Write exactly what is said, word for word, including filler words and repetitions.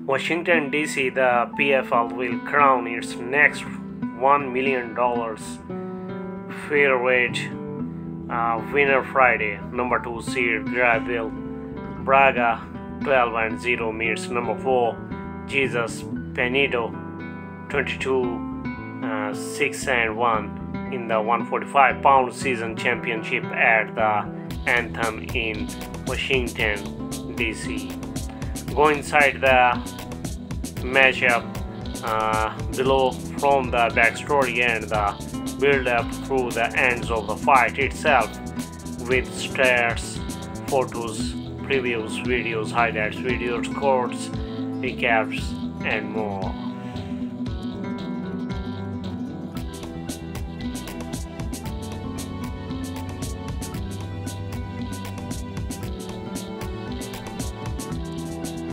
Washington D C, the P F L will crown its next one million dollars featherweight uh, winner Friday. Number two seed Gabriel Braga twelve and zero meets number four Jesus Pinedo twenty-two uh, six and one in the one forty-five pound season championship at the Anthem in Washington D C. Go inside the matchup uh, below from the backstory and the build up through the ends of the fight itself with stats, photos, previews, videos, highlights, videos, quotes, recaps and more.